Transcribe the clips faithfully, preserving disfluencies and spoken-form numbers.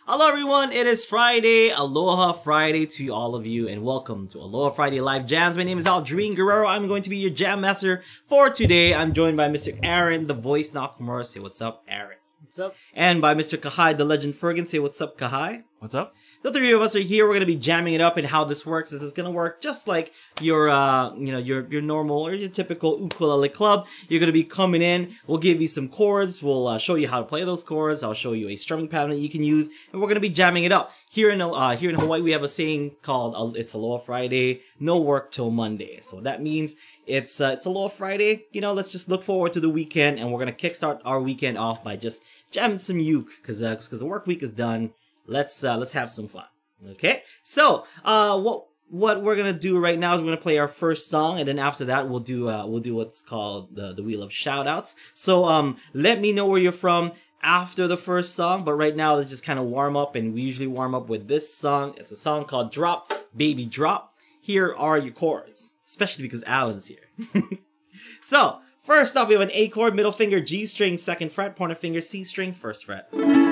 Hello everyone, it is Friday. Aloha Friday to all of you and welcome to Aloha Friday Live Jams. My name is Aldrin Guerrero. I'm going to be your jam master for today. I'm joined by Mister Aaron, the voice Nakamura. Say what's up, Aaron. What's up? And by Mister Kahai, the legend Fergan. Say what's up, Kahai. What's up? The three of us are here. We're gonna be jamming it up, and how this works is it's gonna work just like your, uh, you know, your your normal or your typical ukulele club. You're gonna be coming in. We'll give you some chords. We'll uh, show you how to play those chords. I'll show you a strumming pattern that you can use, and we're gonna be jamming it up. Here in uh, here in Hawaii, we have a saying called uh, "It's Aloha Friday, no work till Monday." So that means it's uh, it's Aloha Friday. You know, let's just look forward to the weekend, and we're gonna kickstart our weekend off by just jamming some uke, because uh, because the work week is done. Let's uh, let's have some fun. Okay, so uh, what what we're gonna do right now is we're gonna play our first song, and then after that we'll do uh, we'll do what's called the the wheel of shoutouts. So um, let me know where you're from after the first song, but right now let's just kind of warm up, and we usually warm up with this song. It's a song called "Drop Baby Drop." Here are your chords, especially because Alan's here. So first off, we have an A chord, middle finger G string, second fret, pointer finger C string, first fret.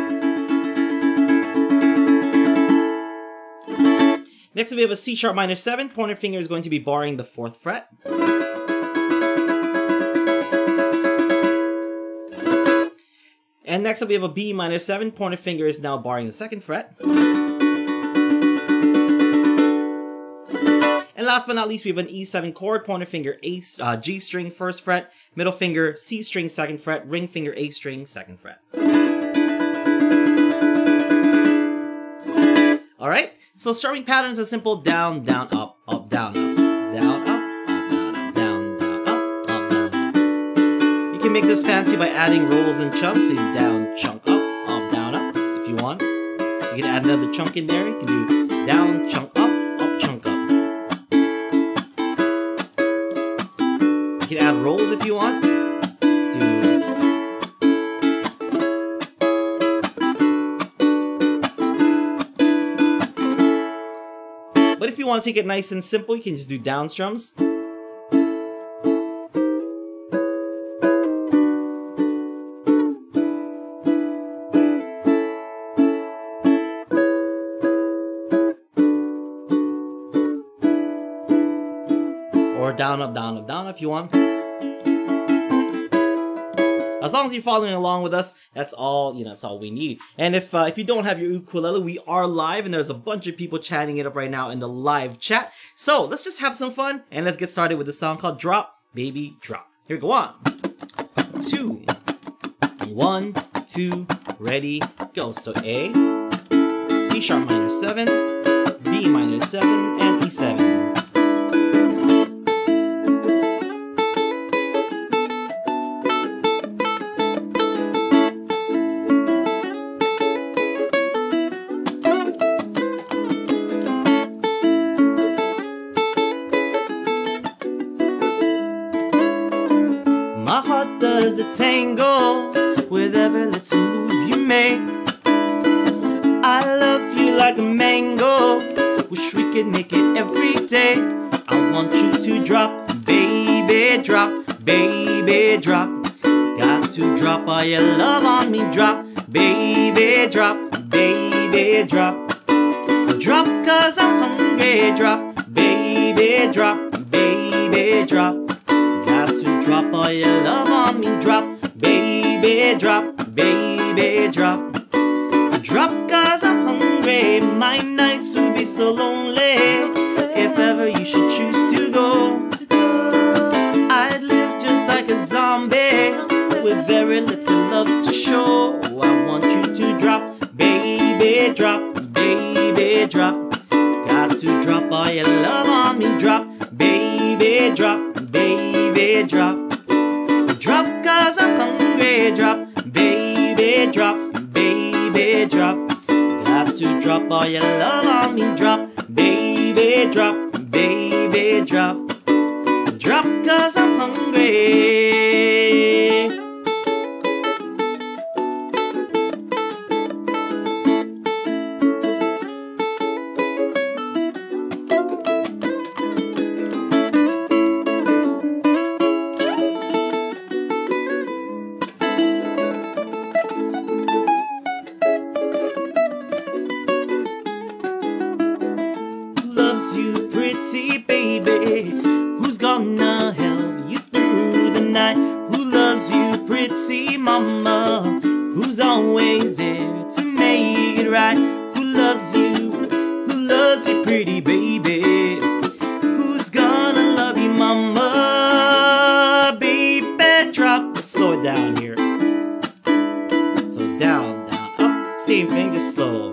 Next we have a C sharp minor seven, pointer finger is going to be barring the fourth fret. And next up we have a B minor seven, pointer finger is now barring the second fret. And last but not least we have an E seven chord, pointer finger A, uh, G string first fret, middle finger C string second fret, ring finger A string second fret. Alright? So strumming patterns are simple: down, down, up, up, down, up, down, up, up, down, up, down, down, up, up, down. You can make this fancy by adding rolls and chunks. So down, chunk, up, up, down, up, if you want. You can add another chunk in there. You can do down, chunk, up, up, chunk, up. You can add rolls if you want. But if you want to take it nice and simple, you can just do down strums. Or down, up, down, up, down if you want. As long as you're following along with us, that's all, you know, that's all we need. And if uh, if you don't have your ukulele, we are live, and there's a bunch of people chatting it up right now in the live chat. So let's just have some fun, and let's get started with the song called Drop Baby Drop. Here we go, on, two, one, two, ready, go. So A, C sharp minor seven, B minor seven, and E seven. My heart does the tango with every little move you make. I love you like a mango, wish we could make it every day. I want you to drop, baby, drop, baby, drop. Got to drop all your love on me, drop, baby, drop, baby, drop. Drop cause I'm hungry, drop, baby, drop, baby, drop. Drop all your love on me, drop, baby, drop, baby, drop. Drop cause I'm hungry, my nights would be so lonely. If ever you should choose to go, I'd live just like a zombie, with very little love to show. I want you to drop, baby, drop, baby, drop. Got to drop all your love on me, drop, baby, drop, baby, drop. Drop cause I'm hungry, drop, baby, drop, baby, drop. Got to drop all your love on me, drop, baby, drop, baby, drop. Drop cause I'm hungry. pretty baby? Who's gonna help you through the night? Who loves you, pretty mama? Who's always there to make it right? Who loves you? Who loves you, pretty baby? Who's gonna love you, mama? Baby, drop. Slow it down here. So down, down, up. Same thing, just slow.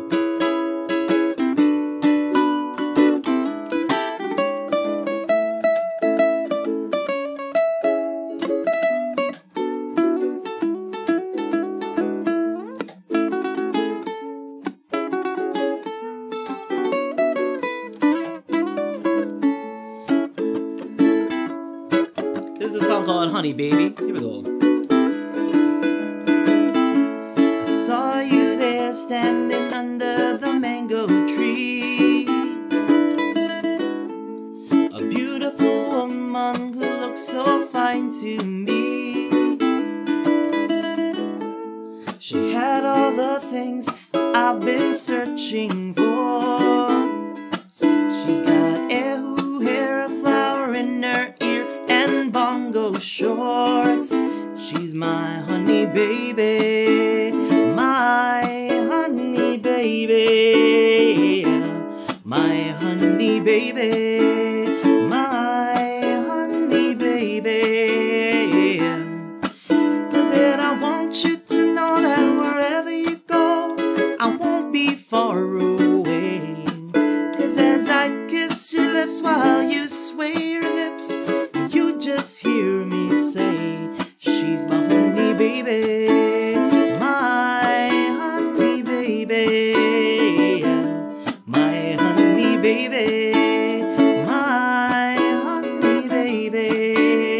This is a song called Honey Baby. Here we go. I saw you there standing under the mango tree. A beautiful woman who looks so fine to me. She had all the things I've been searching for. She's got erhu hair, a flower in her ear, and bongo shorts. She's my honey baby, my honey baby, my honey baby, my honey baby. Cause then I want you to know that wherever you go, I won't be far away. Cause as I kiss your lips while you sway your hips, you just hear me say, she's my honey baby, my honey baby, my honey baby, my honey baby.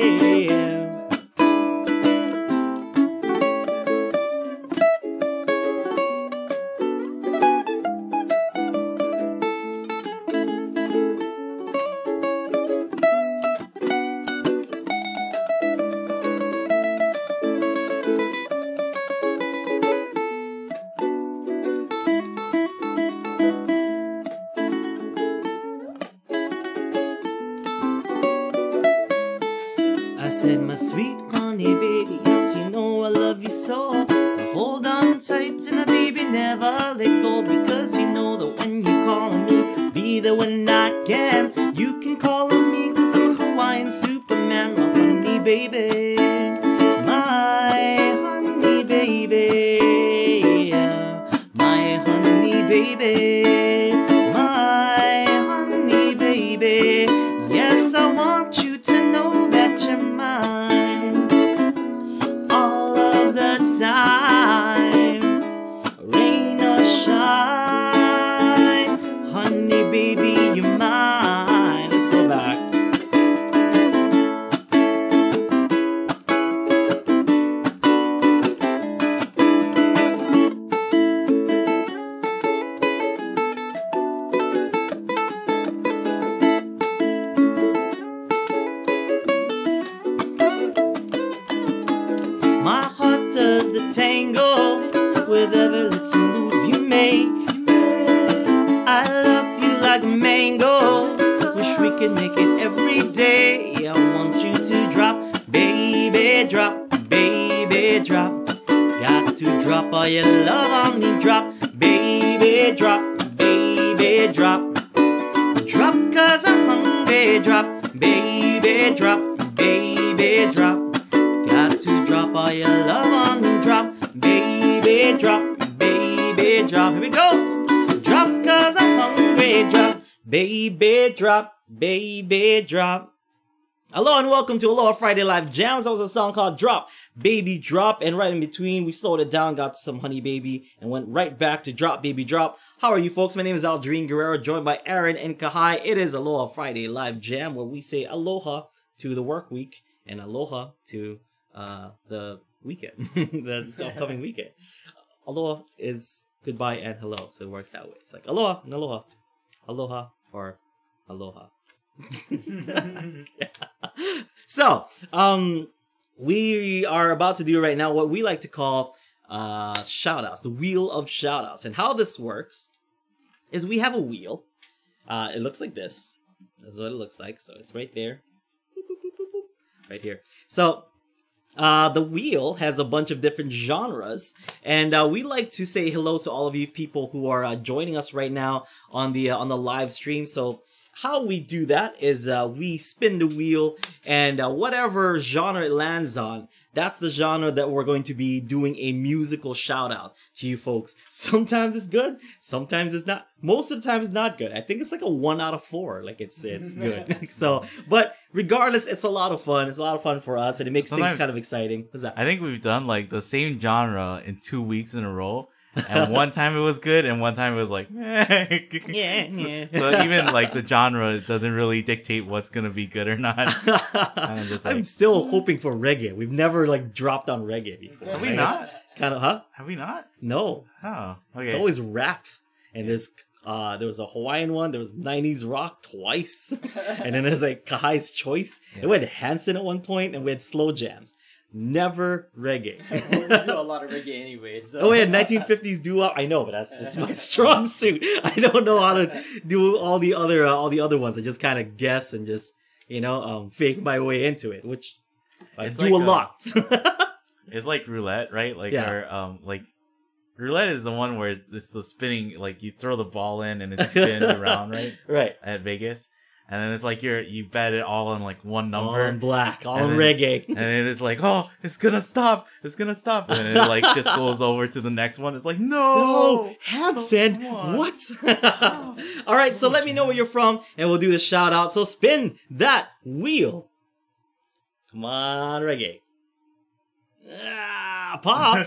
I said, my sweet honey baby, yes, you know I love you so. But hold on tight and baby, never let go. Because you know that when you call on me, be there when I can. You can call on me cause I'm a Hawaiian Superman. My honey baby, my honey baby, my honey baby, my honey baby. Yes, I want you to know that you're mine all of the time, rain or shine. Honey baby, you're mine. Let's go back. My heart does the tango with every little move you make. I love you like a mango, wish we could make it every day. I want you to drop, baby, drop, baby, drop. Got to drop all your love on me, drop, baby, drop, baby, drop. Drop cause I'm hungry, drop, baby, drop, baby, drop. Got to drop all your love on me, drop, baby, drop, baby, drop. Here we go. Drop cause I'm hungry, drop, baby, drop, baby, drop. Hello and welcome to Aloha Friday Live Jams. That was a song called Drop, Baby, Drop. And right in between, we slowed it down, got to some Honey Baby, and went right back to Drop, Baby, Drop. How are you folks? My name is Aldrin Guerrero, joined by Aaron and Kahai. It is Aloha Friday Live Jam, where we say aloha to the work week and aloha to uh, the weekend, the upcoming weekend. Aloha is goodbye and hello, so it works that way. It's like aloha and aloha, aloha or aloha. Yeah. So, um, we are about to do right now what we like to call uh, shout-outs, the wheel of shout-outs. And how this works is we have a wheel. Uh, it looks like this. That's what it looks like. So it's right there. Boop, boop, boop, boop, boop. Right here. So uh, the wheel has a bunch of different genres. And uh, we like to say hello to all of you people who are uh, joining us right now on the, uh, on the live stream. So how we do that is uh, we spin the wheel, and uh, whatever genre it lands on, that's the genre that we're going to be doing a musical shout out to you folks. Sometimes it's good, sometimes it's not. Most of the time it's not good. I think it's like a one out of four. Like it's it's good. So, but regardless, it's a lot of fun. It's a lot of fun for us, and it makes sometimes things kind of exciting. What's that? I think we've done like the same genre in two weeks in a row. And one time it was good, and one time it was like, eh. yeah, yeah. So, so even like the genre doesn't really dictate what's gonna be good or not. I'm, just like, I'm still hoping for reggae. We've never like dropped on reggae before. Have we not? Kind of, huh? Have we not? No. Oh, okay. It's always rap, and there's uh there was a Hawaiian one. There was nineties rock twice, and then there's like Kahai's Choice. Yeah. And we had Hanson at one point, and we had slow jams. Never reggae. Well, we do a lot of reggae anyway. So. Oh, yeah, nineteen fifties doo-wop. I know, but that's just my strong suit. I don't know how to do all the other uh, all the other ones. I just kind of guess and just you know um, fake my way into it, which I it's do like a lot. It's like roulette, right? Like yeah. our um like roulette is the one where it's the spinning. Like you throw the ball in and it spins around, right? Right. At Vegas. And then it's like you're you bet it all on like one number. All in black, all in then, reggae. And then it's like, oh, it's gonna stop. It's gonna stop. And then it like just goes over to the next one. It's like, no. No, Hanson. What? All right, so let me know where you're from and we'll do the shout out. So spin that wheel. Come on, reggae. Ah, pop.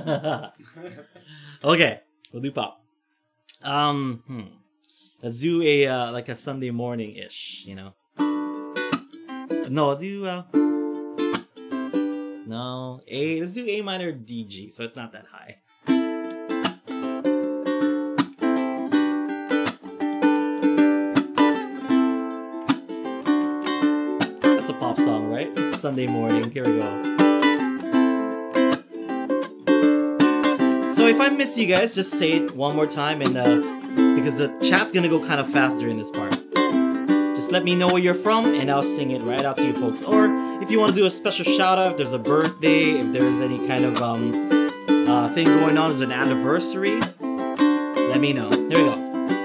Okay, we'll do pop. Um, hmm. Let's do a uh, like a Sunday morning ish, you know. No, do uh, no A. Let's do A minor D G, so it's not that high. That's a pop song, right? Sunday morning. Here we go. So if I miss you guys, just say it one more time and uh. because the chat's gonna go kind of fast during this part. Just let me know where you're from and I'll sing it right out to you folks. Or if you want to do a special shout out, if there's a birthday, if there's any kind of um, uh, thing going on as an anniversary, let me know. Here we go.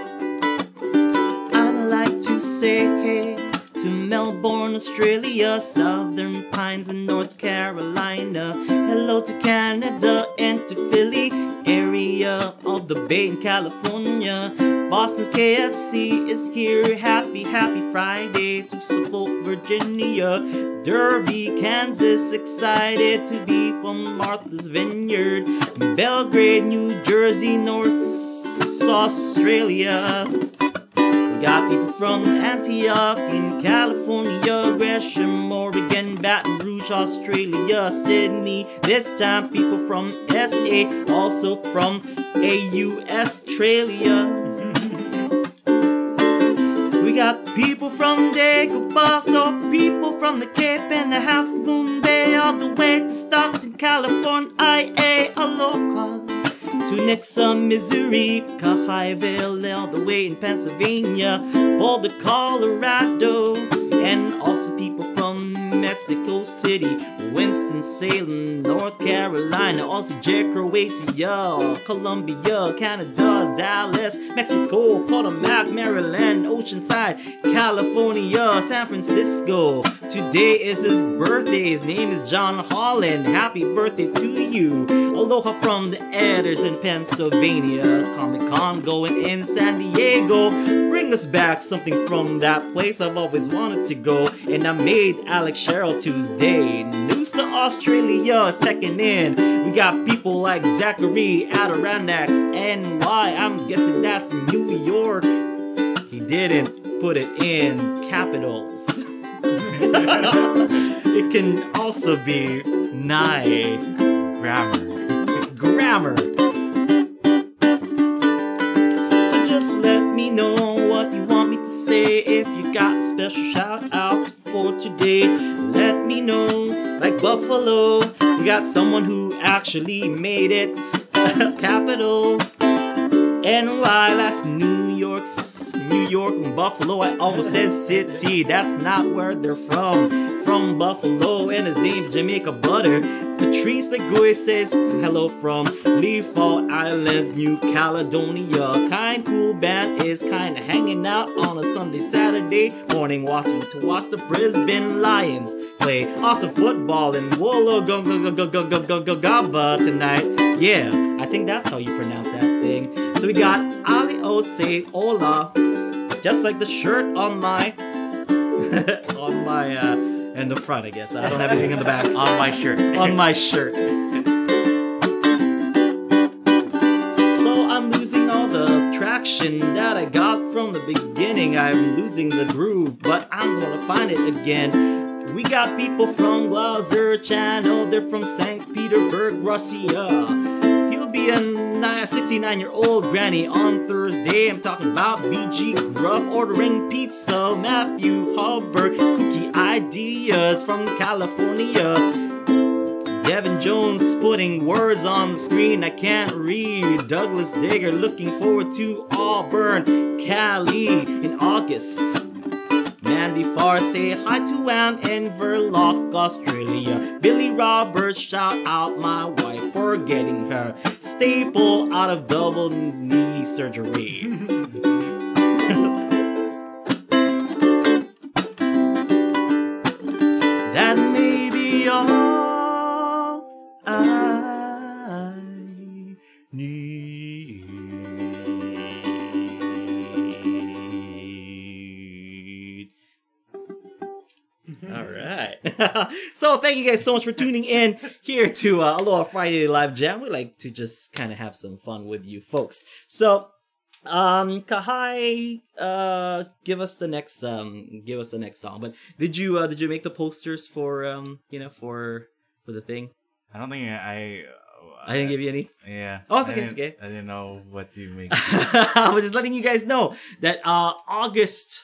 I'd like to say hey to Melbourne, Australia, Southern Pines and North Carolina. Hello to Canada and to Philly, area of the Bay in California. Boston's K F C is here. Happy, happy Friday to Suffolk, Virginia. Derby, Kansas, excited to be from Martha's Vineyard. Belgrade, New Jersey, North Australia. We got people from Antioch in California, Gresham, Oregon, Baton Rouge, Australia, Sydney. This time people from S A, also from A U, Australia. We got people from Dagobah, so people from the Cape and the Half Moon Bay, all the way to Stockton, California, I A, aloha. To Nixa, Missouri, Kahivale, all the way in Pennsylvania, Boulder, Colorado, and also people from Mexico City, Winston-Salem, North Carolina, also J. Croatia, Colombia, Canada, Dallas, Mexico, Potomac, Maryland, Oceanside, California, San Francisco. Today is his birthday. His name is John Holland. Happy birthday to you. Aloha from the Editors in Pennsylvania. Comic-Con going in San Diego. Bring us back something from that place I've always wanted to go. And I made Alex Sherrill Tuesday. Noosa, Australia is checking in. We got people like Zachary, Adirondacks, N Y. I'm guessing that's New York. He didn't put it in capitals. It can also be Nye. Grammar. Grammar. So just let me know what you want me to say. If you got a special shout out for today, let me know. Like Buffalo, you got someone who actually made it capital. N Y, that's New York's New York and Buffalo. I almost said city, that's not where they're from. From Buffalo, and his name's Jamaica Butter. Patrice Legoy says hello from Leafall Islands, New Caledonia. Kind cool band is kinda hanging out on a Sunday, Saturday morning, watching to watch the Brisbane Lions play awesome football in Wollongabba tonight. Yeah, I think that's how you pronounce that thing. So we got Ali O say hola, just like the shirt on my on my uh in the front, I guess. I don't have anything in the back. On my shirt. On my shirt. So I'm losing all the traction that I got from the beginning. I'm losing the groove, but I'm gonna find it again. We got people from Glauser Channel. They're from Saint Petersburg, Russia. He'll be a sixty-nine-year-old granny on Thursday. I'm talking about B G Gruff ordering pizza. Matthew Hubbard, cookie ideas from California. Devin Jones putting words on the screen I can't read. Douglas Digger looking forward to Auburn, Cali in August. Mandy Farr say hi to Anne in Verloc, Australia. Billy Roberts shout out my wife for getting her staple out of double knee surgery. That may be all I need. All right. So thank you guys so much for tuning in here to uh, Aloha Friday Live Jam. We like to just kind of have some fun with you folks. So, um, Kahai, uh, give us the next um, give us the next song. But did you uh, did you make the posters for um, you know, for for the thing? I don't think I. I didn't give you any. Yeah. Oh, it's I okay. It's didn't- okay. I didn't know what to make. I was just letting you guys know that uh, August.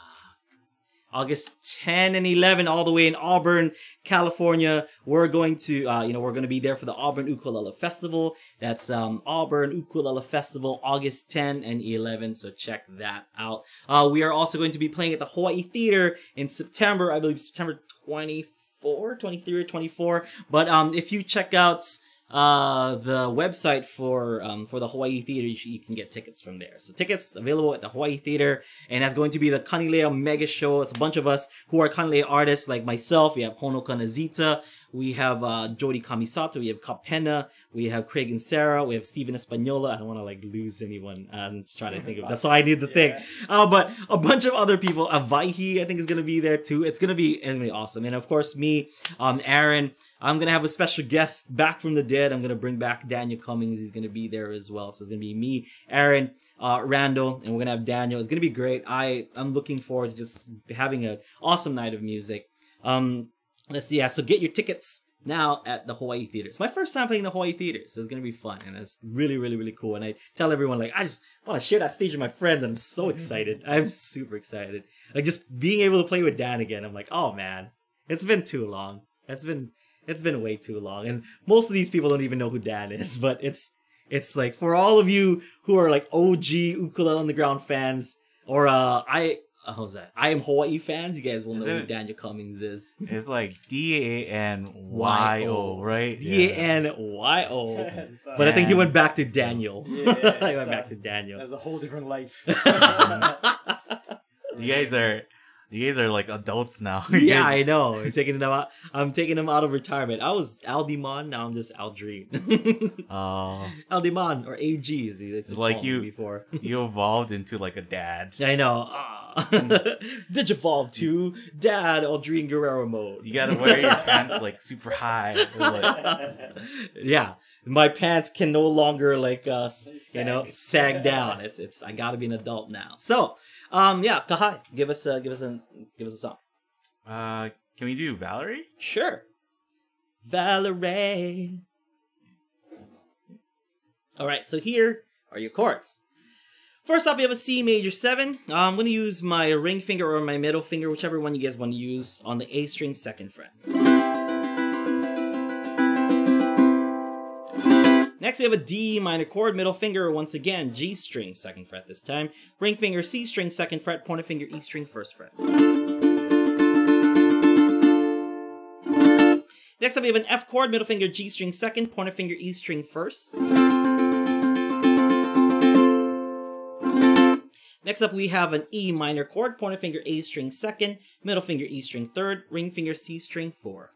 August tenth and eleventh, all the way in Auburn, California. We're going to, uh, you know, we're going to be there for the Auburn Ukulele Festival. That's um, Auburn Ukulele Festival, August tenth and eleventh. So check that out. Uh, we are also going to be playing at the Hawaii Theater in September. I believe September twenty-fourth, twenty-three or twenty-four. But um, if you check out uh the website for um for the Hawaii Theater, you, you can get tickets from there. So tickets available at the Hawaii Theater, and that's going to be the Kanilea Mega Show. It's a bunch of us who are Kanilea artists like myself. We have Honoka Nazita, we have uh Jody Kamisato, we have Kapena, we have Craig and Sarah, we have Steven Espanola. I don't want to like lose anyone. I'm just trying to think of that's why I need the thing. Uh, but a bunch of other people. Avaihi, I think, is gonna be there too. It's gonna be it's gonna be awesome. And of course me, um Aaron. I'm going to have a special guest back from the dead. I'm going to bring back Daniel Cummings. He's going to be there as well. So it's going to be me, Aaron, uh, Randall, and we're going to have Daniel. It's going to be great. I, I'm looking forward to just having an awesome night of music. Um, let's see. Yeah, so get your tickets now at the Hawaii Theater. It's my first time playing the Hawaii Theater, so it's going to be fun. And it's really, really, really cool. And I tell everyone, like, I just want to share that stage with my friends. And I'm so excited. I'm super excited. Like, just being able to play with Dan again. I'm like, oh, man. It's been too long. It's been... It's been way too long, and most of these people don't even know who Dan is, but it's it's like, for all of you who are like O G Ukulele on the Ground fans, or uh, I, uh, how's that? I Am Hawaii fans, you guys will know Is who it- Daniel Cummings is. It's like D A N Y O, right? D A N Y O. But I think he went back to Daniel. Yeah, he went it's back a- to Daniel. That was a whole different life. You guys are, you guys are like adults now. You Yeah, guys- I know. I'm taking him out. I'm taking him out of retirement. I was Aldimon, now I'm just Aldreen. Oh, Aldimon, or A G, as he likes to It's like call me you- before. you evolved into like a dad. I know. Ah. Digivolve to Dad Aldreen Guerrero mode. You gotta wear your pants like super high. Or, like, Yeah, my pants can no longer like uh s- you know Sag. sag down. It's it's I gotta be an adult now. So um yeah, Kahai, give us a give us a give us a song. uh, can we do Valerie? Sure. Valerie. All right, so here are your chords. First off, we have a C major seven. Uh, I'm going to use my ring finger or my middle finger, whichever one you guys want to use, on the A string second fret. Next, we have a D minor chord, middle finger, once again, G string, second fret this time. Ring finger, C string, second fret. Pointer finger, E string, first fret. Next up, we have an F chord, middle finger, G string, second. Pointer finger, E string, first. Next up, we have an E minor chord, pointer finger, A string, second. Middle finger, E string, third. Ring finger, C string, four.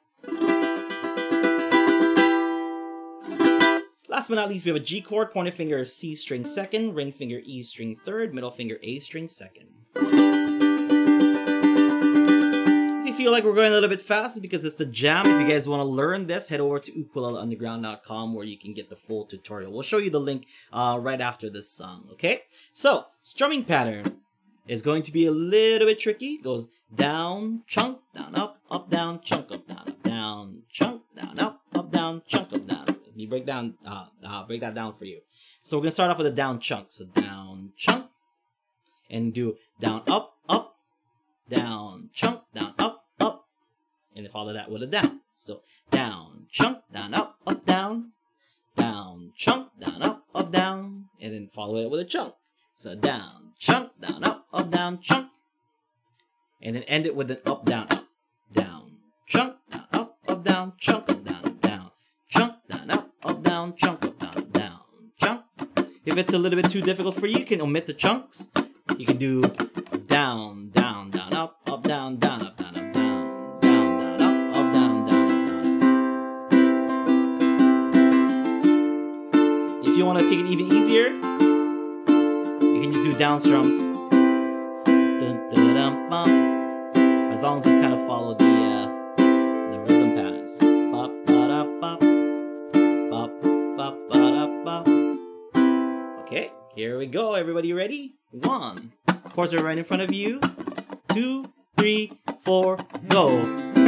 Last but not least, we have a G chord, pointer finger, C string, second. Ring finger, E string, third. Middle finger, A string, second. If you feel like we're going a little bit fast, it's because it's the jam. If you guys want to learn this, head over to ukulele underground dot com where you can get the full tutorial. We'll show you the link uh, right after this song, okay? So, strumming pattern is going to be a little bit tricky. It goes down, chunk, down, up, up, down, chunk, up, down, up, down, chunk, down, up, up, down, chunk, up, down. Let me break down, uh, uh, break that down for you. So we're gonna start off with a down chunk. So down, chunk, and do down, up, up, down, chunk, down, up, up, and then follow that with a down. Still down, chunk, down, up, up, down, down, chunk, down, up, up, down, and then follow it with a chunk. So down, chunk, down, up, up, down, chunk, and then end it with an up, down, up, down, chunk, down, up, up, down, chunk, up, down, down, chunk, down, up, up, down, chunk, up, down, down, chunk. If it's a little bit too difficult for you, you can omit the chunks. You can do down, down, down, up, up, down, down, up, down, up, down, down, down, up, up, down, down, up, down. If you want to take it even easier, you can just do down strums. Dun, dun, dun, bum. As long as you kind of follow the uh, the rhythm patterns. Bop, ba, da, bop. Bop, bop, ba, da, bop. Okay, here we go. Everybody ready? One. Chords are right in front of you. Two, three, four, go.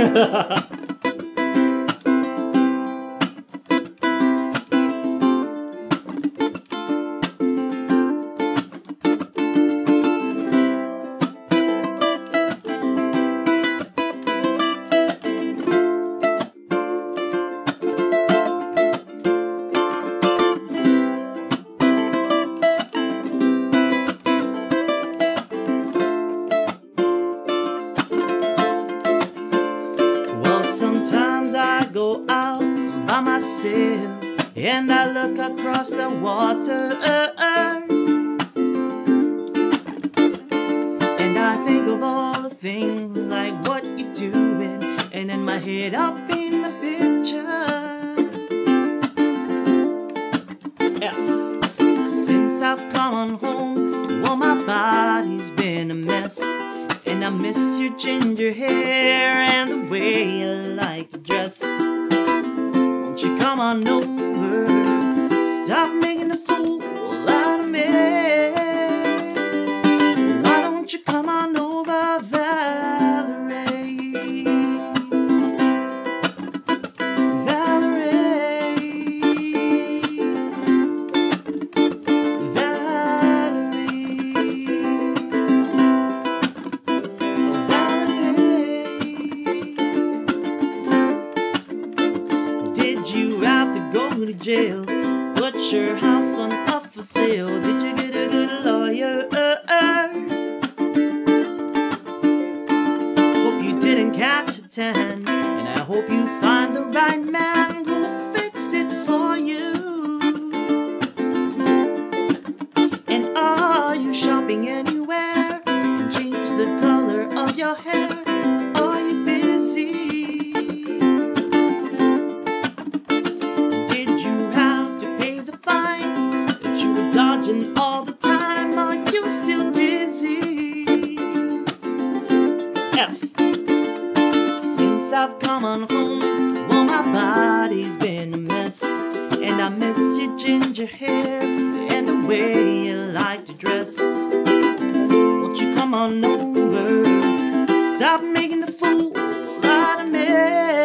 Sometimes I go out by myself and I look across the water, and I think of all the things like what you're doing, and in my head I'll paint the picture. F. Since I've come on home, well, my body's been a mess, and I miss your ginger hair and the way you like to dress. Won't you come on over? Stop making a fool out of me. Why don't you come on over, Valerie? Valerie. Valerie. Did you have to go to jail? Put your house on up for sale? Did you get a good lawyer? Hope you didn't catch a tan, and I hope you find the right man who'll fix it for you. And are you shopping anywhere and change the color of your hair? Are you busy? Dodging all the time, are you still dizzy? F. Since I've come on home, well, my body's been a mess, and I miss your ginger hair and the way you like to dress. Won't you come on over? Stop making the fool out of me.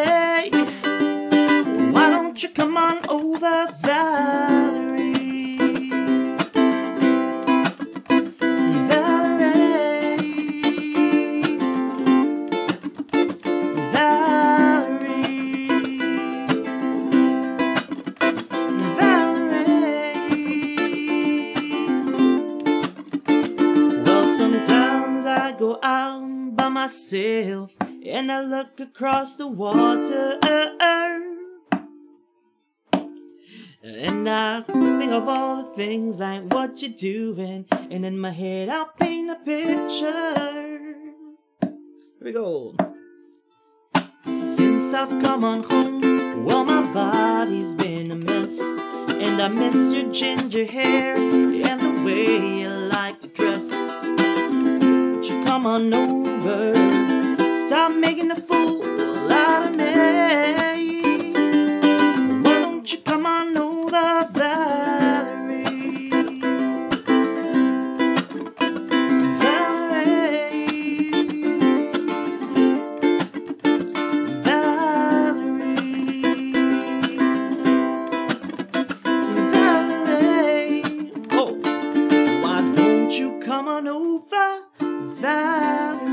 Why don't you come on over, Valerie? Valerie. myself and I look across the water. And I think of all the things like what you're doing, and in my head I'll paint a picture. Here we go. Since I've come on home, well, my body's been a mess, and I miss your ginger hair and the way you like to dress. Won't you come on over, stop making a fool out of me. Why don't you come on over, Valerie? Valerie, Valerie, Valerie. Oh, why don't you come on over, Valerie?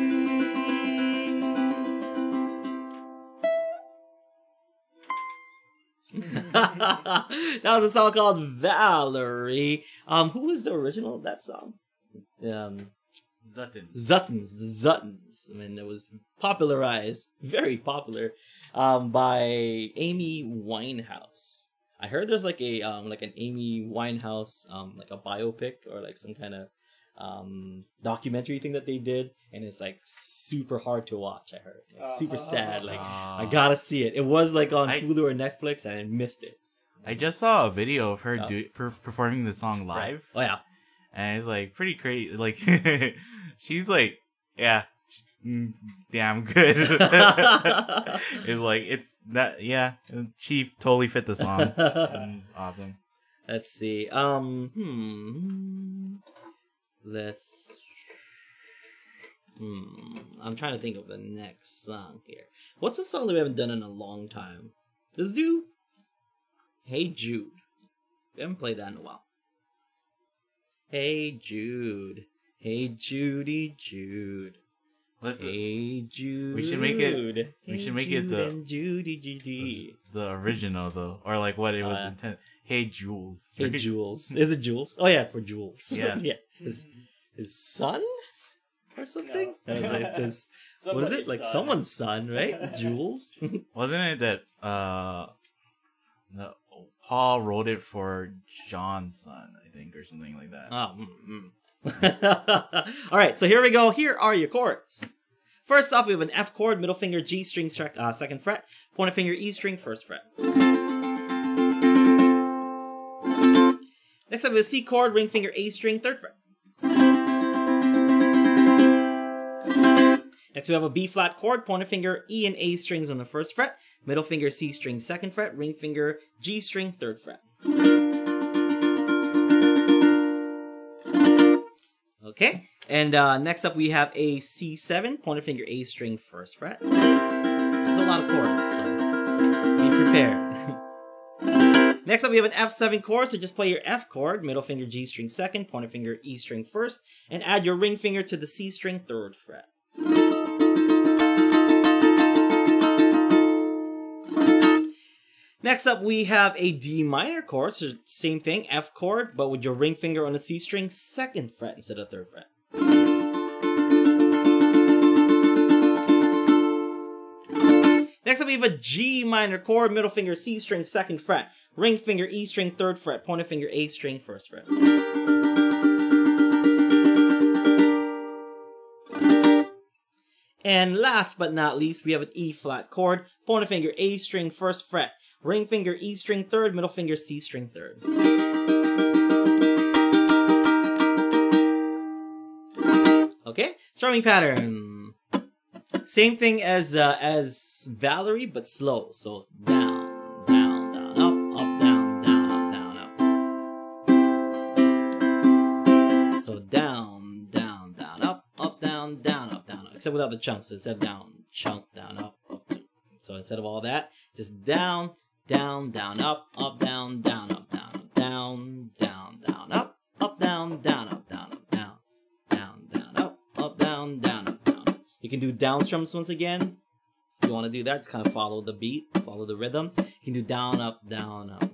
That was a song called Valerie. Um, who was the original of that song? Um, Zutton. Zuttons, the Zuttons. I mean, it was popularized, very popular, um, by Amy Winehouse. I heard there's like a um, like an Amy Winehouse, um, like a biopic or like some kind of um documentary thing that they did, and it's like super hard to watch. I heard, like, super sad. Like I gotta see it. It was like on I- Hulu or Netflix, and I missed it. I just saw a video of her Oh. do, per, performing the song live, Oh yeah. and it's like pretty crazy. Like she's like, yeah, mm, damn good. It's like it's that, yeah. She totally fit the song. It's awesome. Let's see. Um. Hmm. Let's. Hmm. I'm trying to think of the next song here. What's a song that we haven't done in a long time? Let's do Hey Jude. We haven't played that in a while. Hey Jude. Hey Judy Jude. Let's Hey Jude. we should make it- we Hey should make it Jude the- and Judy Judy. the original though, or like what it was Uh, intended. Hey Jules. Hey Jules. Is it Jules? Oh yeah, for Jules. Yeah. yeah. His his son or something? No. That was like his, what is it? Somebody's Like son. someone's son, right? Jules. Wasn't it that uh, the, Paul wrote it for John's son, I think, or something like that. Oh. Mm, mm. All right, so here we go. Here are your chords. First off, we have an F chord, middle finger, G string, sec- uh, second fret, pointer finger, E string, first fret. Next up, we have a C chord, ring finger, A string, third fret. Next, we have a B flat chord, pointer finger, E and A strings on the first fret, middle finger, C string, second fret, ring finger, G string, third fret. Okay, and uh, next up we have a C seven, pointer finger, A string, first fret. There's a lot of chords, so be prepared. Next up we have an F seven chord, so just play your F chord, middle finger, G string, second, pointer finger, E string, first, and add your ring finger to the C string, third fret. Next up, we have a D minor chord, so same thing, F chord, but with your ring finger on the C string, second fret instead of third fret. Next up, we have a G minor chord, middle finger, C string, second fret, ring finger, E string, third fret, pointer finger, A string, first fret. And last but not least, we have an E flat chord, pointer finger, A string, first fret, ring finger, E string, third, middle finger, C string, third. Okay, strumming pattern. Same thing as uh, as Valerie, but slow. So down, down, down, up, up, down, down, up, down, up. So down, down, down, up, up, down, down, up, down, up. Except without the chunks. So instead of down, chunk, down, up, up, down. So instead of all that, just down, down, down, up, up, down, down, up, down, up, down, down, down, up, up, down, down, up, down, up, down, down, down, up, up, down, down, up, down. You can do down strums once again. If you want to do that, just kind of follow the beat, follow the rhythm. You can do down, up, down, up.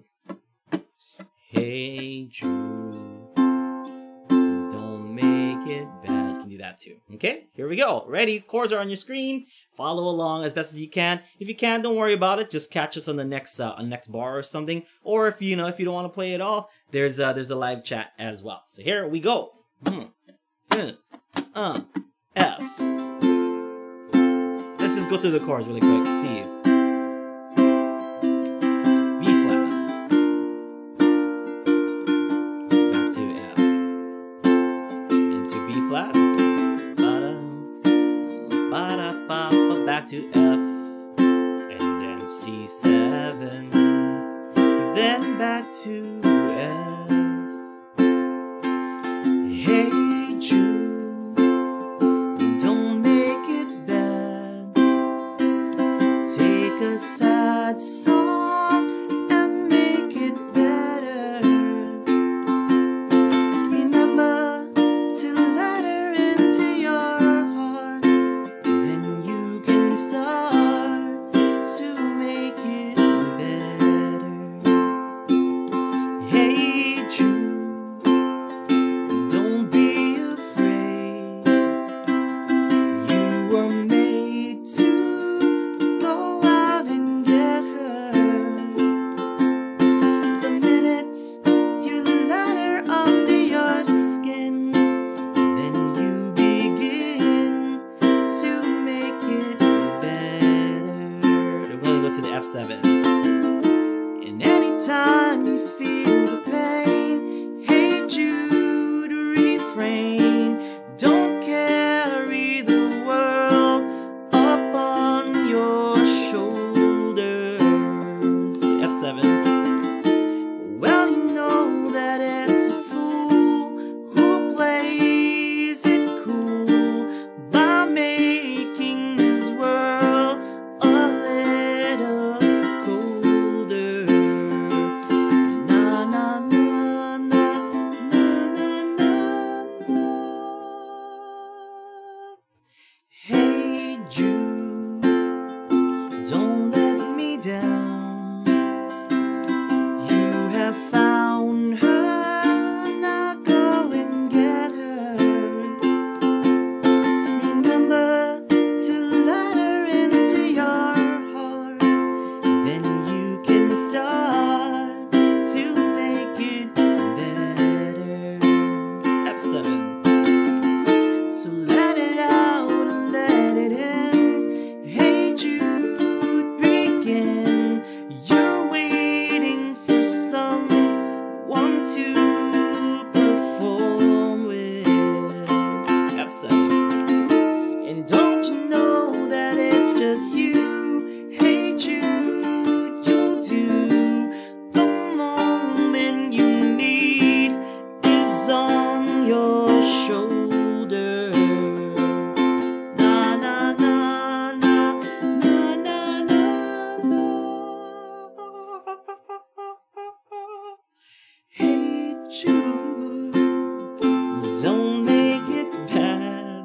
Hey Jude, don't make it bad. You can do that too. Okay, here we go. Ready? Chords are on your screen. Follow along as best as you can. If you can, don't worry about it. Just catch us on the next uh, on next bar or something. Or if you know if you don't want to play at all, there's uh, there's a live chat as well. So here we go. Mm. Mm. Uh, F. Let's just go through the chords really quick. C. B flat. Back to F. Into B flat. Ba-da. Ba-da, ba-ba. Back to F. And then C seven. Then back to F. Hey Jude, don't make it bad. Take a sad song and make it better. Remember to let her into your heart. Then you can start to make it better. Hey Jude, don't be afraid. You were made to go out and get her. The minute you let her under your skin, then you begin to make it better. We're gonna go to the F seven. And anytime you feel the pain, hey Jude, refrain. Don't carry the world up on your shoulders. F seven. Well, you know that it's a fool who plays it cool by making his world a little colder. Na na na na na na na na. Hey Jude, don't let me down. You have found her, now go and get her. Remember to let her into your heart. Then you can start to make it better. F seven. So let it out and let it in. Hey Jude, begin. You're waiting for someone to perform with. F seven. And don't you know that it's just you? Hey Jude, you'll do. The moment you need is on your shoulder. Na na na na na na na. Hey Jude, don't make it bad.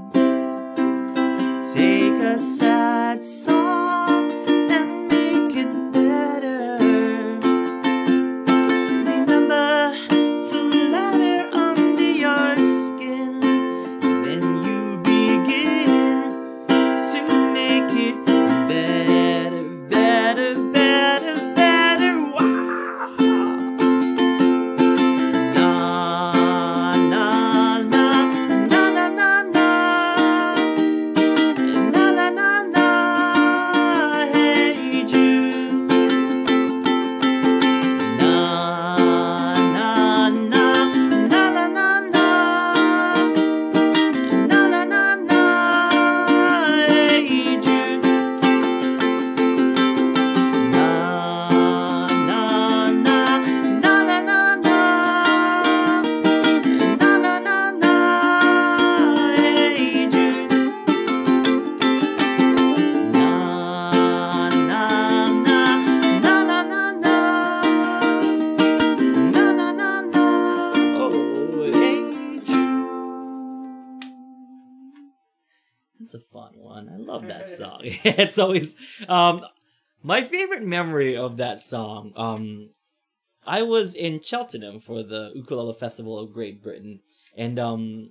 Take a sad song and make it better. Remember to let her under your skin. Then you begin to make it better, better, better, better. Wow. Na na na na na na na. Na na na na. Hey Jude. Na na na na na na na. Na na na na. Hey Jude. Na na na na na na na. Na na na na. Hey Jude. Na na na na na na na. Na na na na. Oh, hey Jude. That's a fun one. I love that song. It's always um my favorite memory of that song. Um I was in Cheltenham for the Ukulele Festival of Great Britain, and um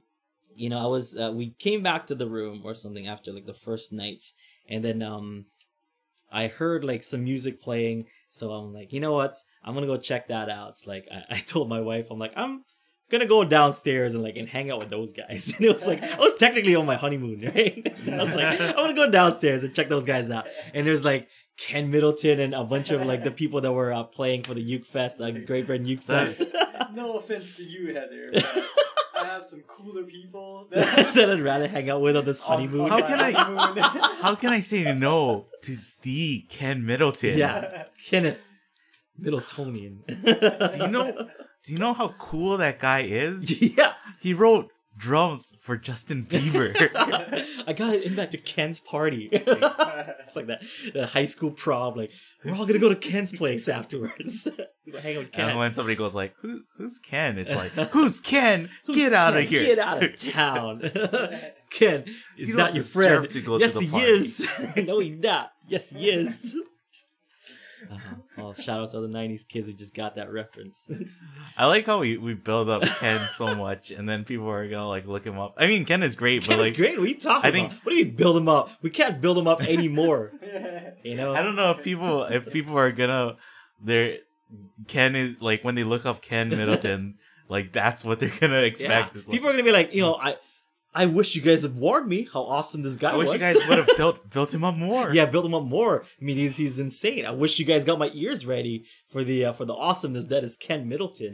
you know, I was uh, we came back to the room or something after like the first night, and then um, I heard like some music playing. So I'm like, you know what? I'm gonna go check that out. It's like I, I told my wife, I'm like, I'm gonna go downstairs and like and hang out with those guys. And it was like I was technically on my honeymoon, right? And I was like, I'm gonna go downstairs and check those guys out. And there's like Ken Middleton and a bunch of like the people that were uh, playing for the Uke Fest, like Great Britain Uke Fest. No offense to you, Heather, but I have some cooler people that I'd rather hang out with on this honeymoon. How can I? How can I say no to the Ken Middleton? Yeah, Kenneth Middletonian. Do you know? Do you know how cool that guy is? Yeah, he wrote drums for Justin Bieber. I got an invite to Ken's party. It's like that, that high school prom. Like we're all gonna go to Ken's place afterwards. We go hang out with Ken. And when somebody goes like, Who, "Who's Ken?" It's like, "Who's Ken? Who's Get out Ken? of here! Get out of town!" Ken is You not don't your deserve friend. to go Yes, to the he party. is. No, he's not. Yes, he is. Uh-huh. Oh, shout out to all the nineties kids who just got that reference. I like how we, we build up Ken so much, and then people are gonna like look him up. I mean, Ken is great, Ken but is like, great. What are you talking I think- about? What do you mean build him up? We can't build him up anymore. You know? I don't know if people if people are gonna they're Ken is like when they look up Ken Middleton, like that's what they're gonna Yeah. expect. Is, like, People are gonna be like, you know, I, I wish you guys had warned me how awesome this guy I wish was. you guys would have built built him up more. Yeah, build him up more. I mean, he's he's insane. I wish you guys got my ears ready for the uh, for the awesomeness that is Ken Middleton.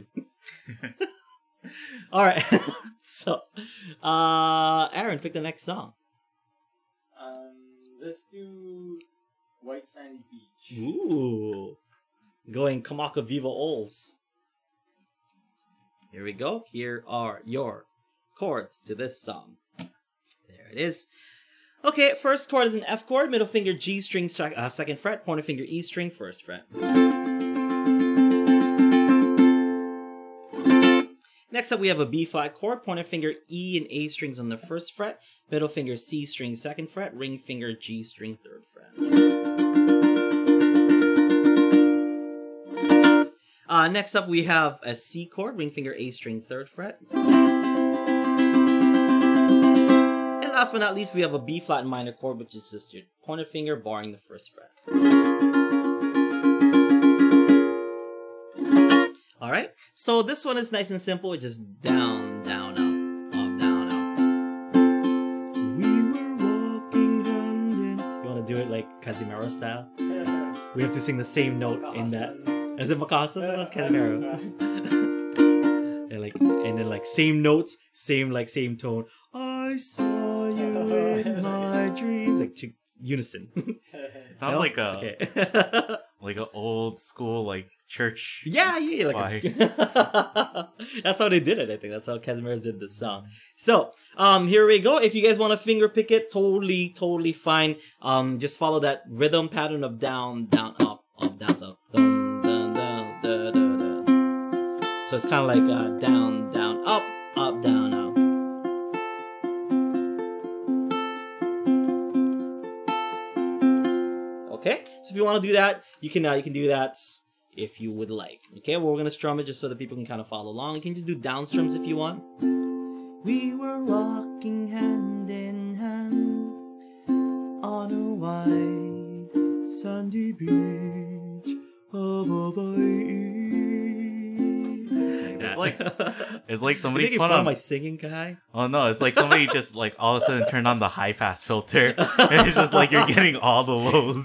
All right, so uh, Aaron, pick the next song. Um, let's do White Sandy Beach. Ooh, going Kamaka Viva Ols. Here we go. Here are your chords to this song. There it is. Okay, first chord is an F chord, middle finger G string, sec- uh, second fret, pointer finger E string, first fret. Next up, we have a B flat chord, pointer finger E and A strings on the first fret, middle finger C string, second fret, ring finger G string, third fret. Uh, next up, we have a C chord, ring finger A string, third fret. And last but not least, we have a B flat minor chord, which is just your pointer finger barring the first fret. All right, so this one is nice and simple. It's just down, down, up, up, down, up. We were walking hand in. You want to do it like Casimiro style? We have to sing the same note in that. Is it Mikasa? No, that's Casimiro. And like, and then like same notes, same like same tone. I saw you in my dreams, like to unison. It sounds No? like a Okay. like an old school like church. Yeah, yeah, like a... That's how they did it. I think that's how Casimiro's did this song. So, um, here we go. If you guys want to finger pick it, totally, totally fine. Um, just follow that rhythm pattern of down, down, up, up, down, up, dun, dun, dun, da, da, da. So it's kind of like uh, down, down, up, up, down, up. Okay, so if you want to do that, you can uh, you can do that if you would like. Okay, well, we're gonna strum it just so that people can kind of follow along. You can just do down strums if you want. We were walking hand in hand on a white sandy beach of Hawaii. It's like it's like You somebody making put fun of on. my singing, guy? Oh no, it's like somebody just like all of a sudden turned on the high pass filter, and it's just like you're getting all the lows.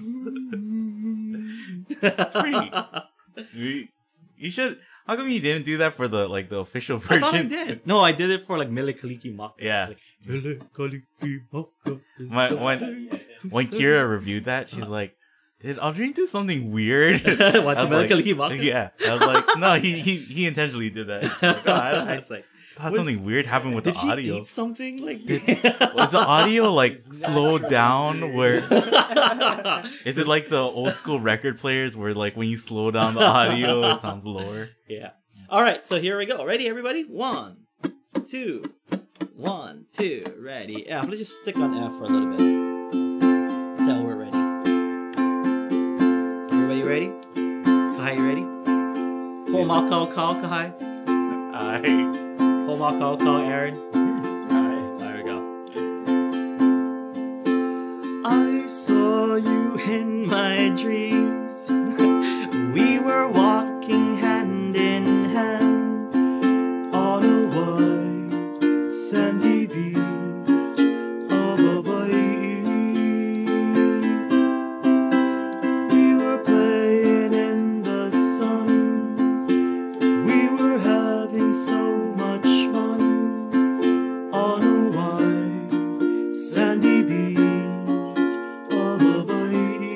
That's pretty. You, you should. How come you didn't do that for the like the official I version? thought I did. No, I did it for like Mele Kaliki Maka. Yeah. Like, Mele Kaliki Maka. is My- the when- way to When say- Kira reviewed that, she's like, "Did Aldrin do something weird?" What, I to was Mele like, Kaliki Maka? Yeah, I was like, "No, he he he intentionally did that." Like, oh, I, I It's like, thought was- something weird happened with did the he audio. eat something? Like, Was the audio like slowed down? Where Is is it like the old school record players where like when you slow down the audio, it sounds lower? Yeah. All right, so here we go. Ready, everybody? One, two, one, two. Ready. F. Let's just stick on F for a little bit until we're ready. Everybody ready? Kahai, you ready? Ho ma kao kao Kahai. I Ho ma kao kao Aaron. Hi. saw you in my dreams. We were walking hand in hand on a white sandy beach of Hawaii. We were playing in the sun. We were having so much fun on a white sandy beach of Hawaii.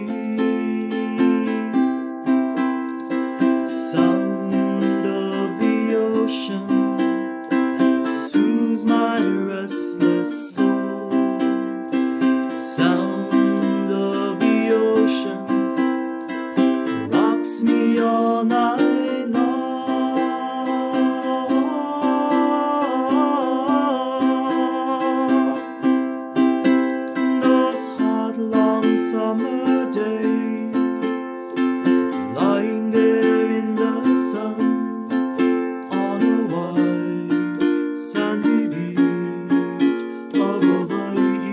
Sound of the ocean soothes my restless soul. Sound of the ocean rocks me all night long. Those hot, long summer days, lying there in the sun on a white sandy beach of Hawaii.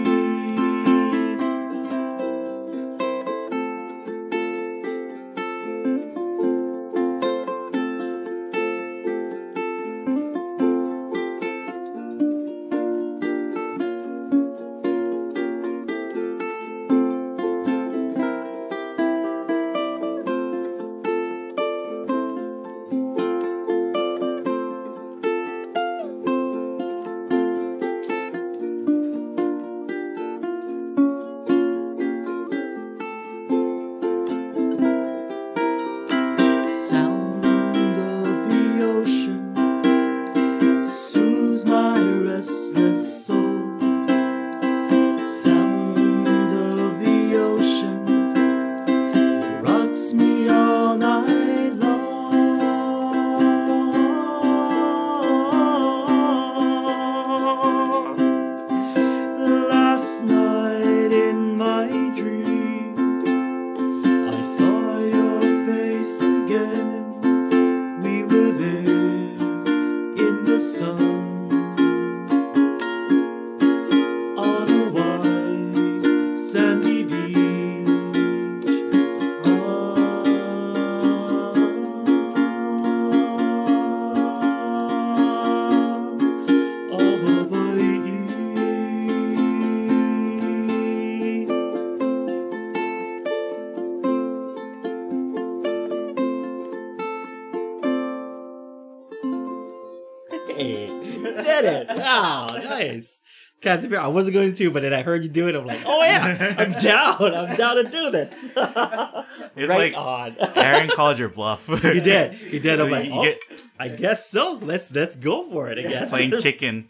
Sound of the ocean soothes my restless soul. Sound of the ocean rocks me all night long. Last night in my dreams, I saw your face again. We were there in the sun on a white sandy beach of Hawaii. Hey, did it! Wow, nice. Casimir, I wasn't going to, but then I heard you do it. I'm like, oh yeah, I'm down. I'm down to do this. It's right like on. Aaron called your bluff. You did. You did. I'm like, You oh, get I guess so. Let's let's go for it. I guess. playing chicken.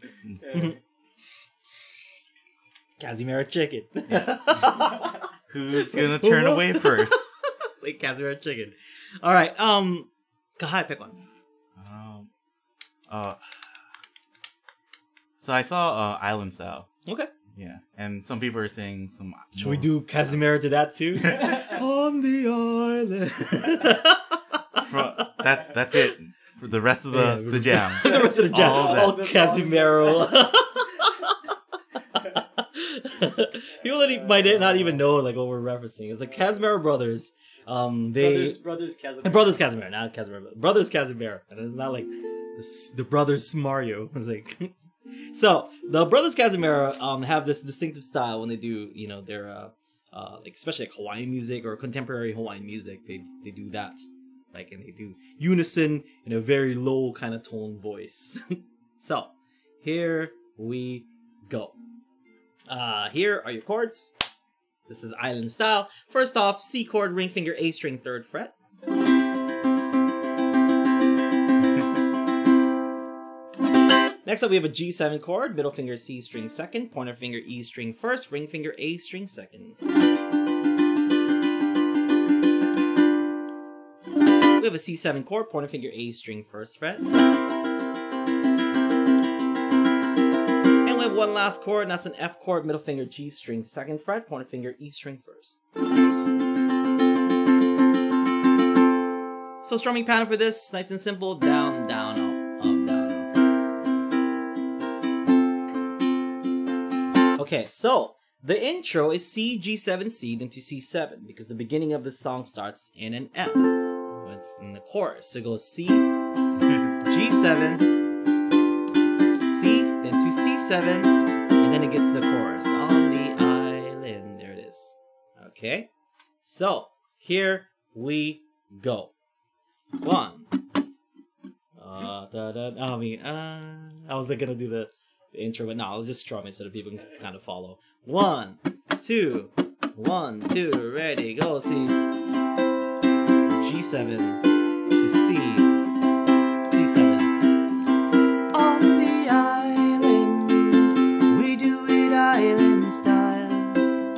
Casimir chicken. Who's gonna turn away first? Play Casimir chicken. All right. Um, go ahead, pick one. Um, uh, so I saw uh, Island Style. Okay. Yeah, and some people are saying some. Should we do Casimir to that too? On the island. For, that that's it for the rest of the Yeah, the jam. The rest of the jam. All of that. All Casimiro. People that e- might not even know like what we're referencing. It's like Casimiro brothers. Um, they brothers, brothers, Casimir. Uh, Brothers Casimir, not Casimir. Brothers Casimir, and it's not like the, s- the brothers Mario. It's like so the brothers Casimir um have this distinctive style when they do you know their uh, uh like especially like Hawaiian music or contemporary Hawaiian music. They they do that like and they do unison in a very low kind of tone voice. So here we go. Uh, here are your chords. This is Island Style. First off, C chord, ring finger, A string, third fret. Next up, we have a G seven chord, middle finger, C string second, pointer finger, E string first, ring finger, A string second. We have a C seven chord, pointer finger, A string first fret. And we have one last chord, and that's an F chord, middle finger, G string second fret, pointer finger, E string first. So strumming pattern for this, nice and simple, down, down, up, up, down, up. Okay, so The intro is C, G seven, C, then to C seven, because the beginning of the song starts in an F. It's in the chorus. So it goes C, G seven, C, then to C seven, and then it gets the chorus. On the island. There it is. Okay? So, here we go. One. Uh, da, da, I mean, uh, I was like, gonna do the, the intro, but no, I'll just strum it so that people can kind of follow. One, two, one, two, ready, go. C, G seven to C, C seven. On the island, we do it island style.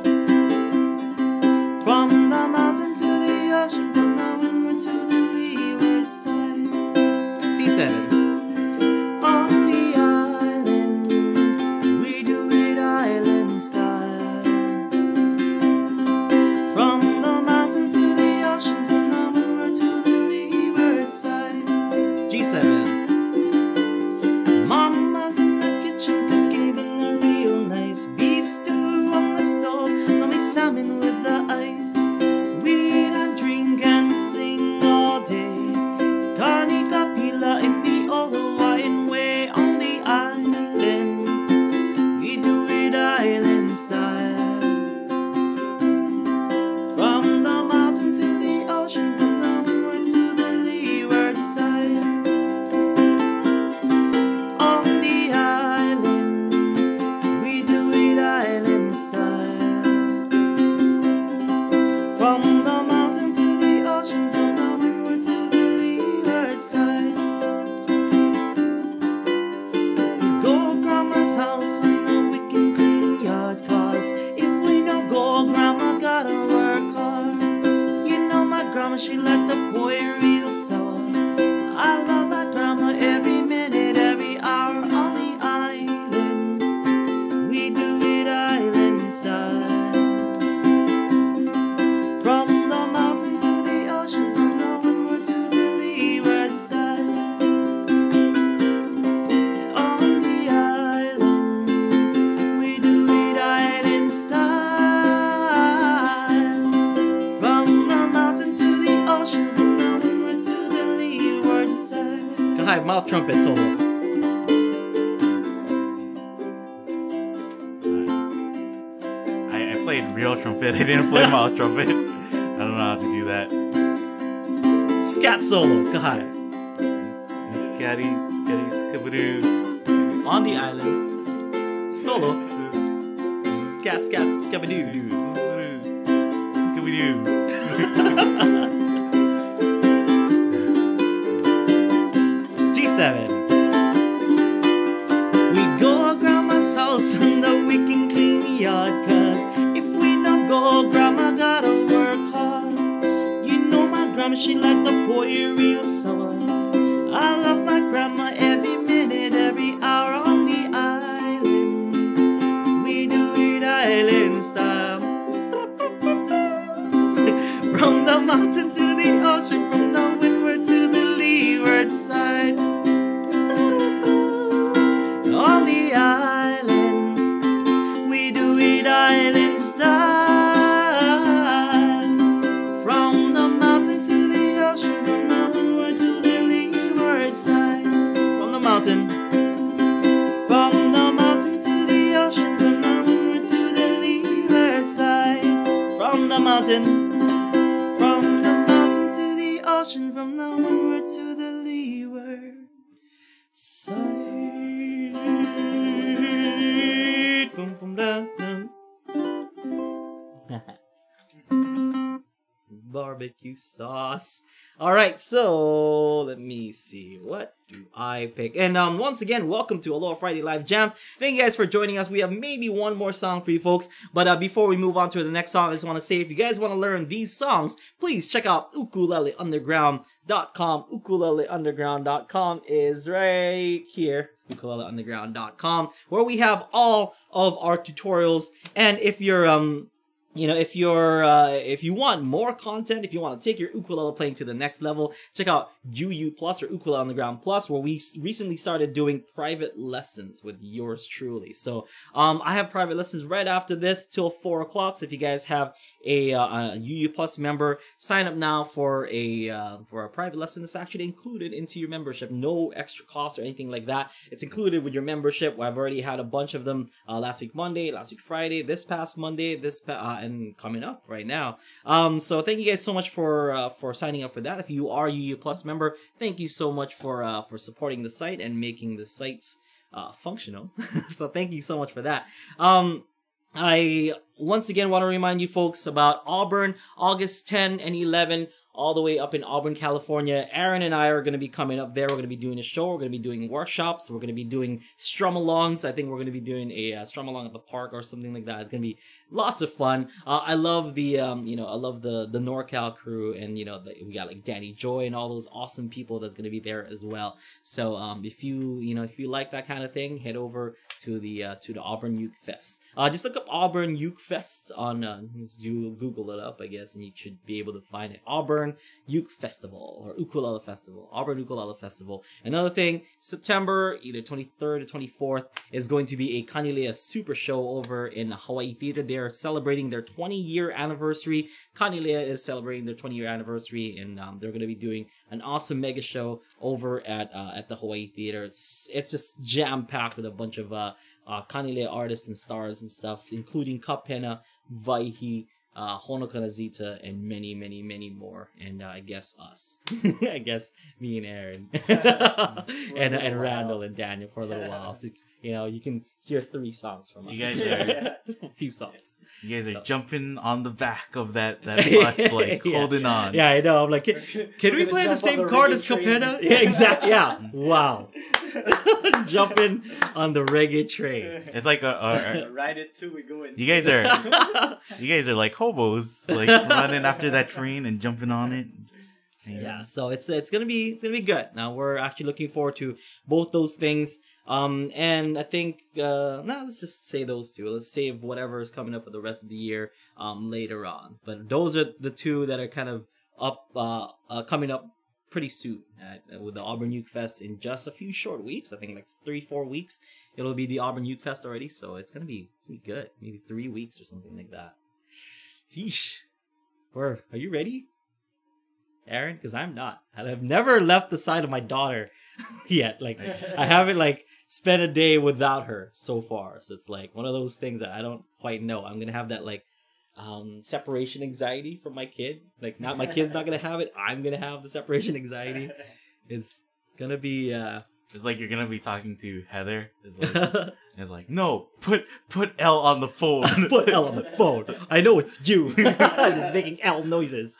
From the mountain to the ocean, from the windward to the leeward side. C seven. On the island, we do it island style. From the mountain to the ocean, from the windward to the leeward side. G seven. Mama's in the kitchen cooking dinner real nice. Beef stew on the stove, lovely salmon with the ice. We eat and drink and sing all day. Carne capilla in the old Hawaiian way. On the island, we do it island style. From the mountain to the ocean, from the windward to the leeward side. On the island, we do it island style. From the mountain to the ocean, from the windward to the leeward side. We go grandma's house and know we can clean yard, cause if we no go, grandma gotta work hard. You know my grandma, she like the boy real sour. I love my grandma every minute, every hour. On the island, we do it island style. From the mountain to the ocean, from the windward to the leeward side. On the island, we do it island style. From the mountain to the ocean, from the windward to the leeward side. Hi, mouth trumpet solo. I, I played real trumpet. I didn't play mouth trumpet. I don't know how to do that. Scat solo. Go ahead. Scatty, scatty, skabadoo. On the island. Solo. Scat, scat, scabadoo. Skabadoo. G seven. We go to grandma's house and the we can clean the yard, cause if we no go, grandma gotta work hard. You know my grandma, she like the boy real sour. I love my grandma every minute, every hour. On the island, we do it island style. From the mountain to the ocean, from the windward to the leeward side. On the island, we do it island style. From the mountain to the ocean, from the windward to the leeward side. From the mountain, from the mountain to the ocean, from the windward to the leeward side. From the mountain, from the mountain to the ocean, from the windward to the leeward side. Boom, boom, dun, dun. Barbecue sauce. All right, so let me see. What do I pick? And um, once again, welcome to Aloha Friday Live Jams. Thank you guys for joining us. We have maybe one more song for you folks. But uh, before we move on to the next song, I just want to say, if you guys want to learn these songs, please check out ukulele underground dot com. ukulele underground dot com is right here. ukulele underground dot com, where we have all of our tutorials. And if you're um you know, if you're uh, if you want more content, if you want to take your ukulele playing to the next level, check out U U Plus or Ukulele on the Ground Plus, where we s- recently started doing private lessons with yours truly. So um, I have private lessons right after this till four o'clock. So if you guys have a, uh, a U U Plus member, sign up now for a uh, for a private lesson that's actually included into your membership. No extra cost or anything like that. It's included with your membership. I've already had a bunch of them uh, last week Monday, last week Friday, this past Monday, this pa- uh, and coming up right now. Um, so thank you guys so much for uh, for signing up for that. If you are a U U Plus member, thank you so much for uh, for supporting the site and making the sites uh, functional. So thank you so much for that. Um, I once again want to remind you folks about Auburn, August tenth and eleventh, all the way up in Auburn, California. Aaron and I are going to be coming up there. We're going to be doing a show. We're going to be doing workshops. We're going to be doing strum-alongs. I think we're going to be doing a uh, strum-along at the park or something like that. It's going to be lots of fun. Uh, I love the, um, you know, I love the the NorCal crew, and you know, the, we got like Danny Joy and all those awesome people that's going to be there as well. So um, if you, you know, if you like that kind of thing, head over to the uh, to the Auburn Uke Fest. Uh, just look up Auburn Uke Fest on uh, you Google it up, I guess, and you should be able to find it. Auburn Uke Festival or Ukulele Festival, Auburn Ukulele Festival. Another thing, September either twenty-third or twenty-fourth is going to be a Kanilea Super Show over in Hawaii Theater. They're celebrating their twenty year anniversary. Kanilea is celebrating their twenty year anniversary, and um, they're going to be doing an awesome mega show over at uh, at the Hawaii Theater. It's it's just jam packed with a bunch of uh, uh, Kanilea artists and stars and stuff, including Kapena, Vaihi, uh, Honoka Nazita, and many, many, many more. And uh, I guess us. I guess me and Aaron. and and Randall and Daniel for a little while. So it's, you know, you can hear three songs from us. You guys are, a few songs. you guys are So. jumping on the back of that, that bus, like, Yeah. holding on. Yeah, I know. I'm like, can, can We're we gonna play the jump on same the card reggae as train. Capena? Yeah, exactly. Yeah. Wow. Jumping on the reggae train. It's like a, a, a Ride it till we go in. you guys are you guys are like hobos, like running after that train and jumping on it. Yeah, so it's it's gonna be it's gonna be good. Now we're actually looking forward to both those things. Um, and I think uh, no, let's just say those two. Let's save whatever is coming up for the rest of the year um later on. But those are the two that are kind of up uh, uh coming up pretty soon at, uh, with the Auburn Uke Fest in just a few short weeks. I think like three four weeks. It'll be the Auburn Uke Fest already, so it's gonna be it's gonna be good. Maybe three weeks or something like that. Yeesh. Where are you ready, Aaron? Because I'm not. I've never left the side of my daughter yet. Like I haven't like spent a day without her so far. So it's like one of those things that I don't quite know. I'm gonna have that like um separation anxiety from my kid. Like not my kid's not gonna have it. I'm gonna have the separation anxiety. It's it's gonna be uh It's like you're gonna be talking to Heather. It's like, it's like no, put put L on the phone. put L on the phone. I know it's you. Just making L noises.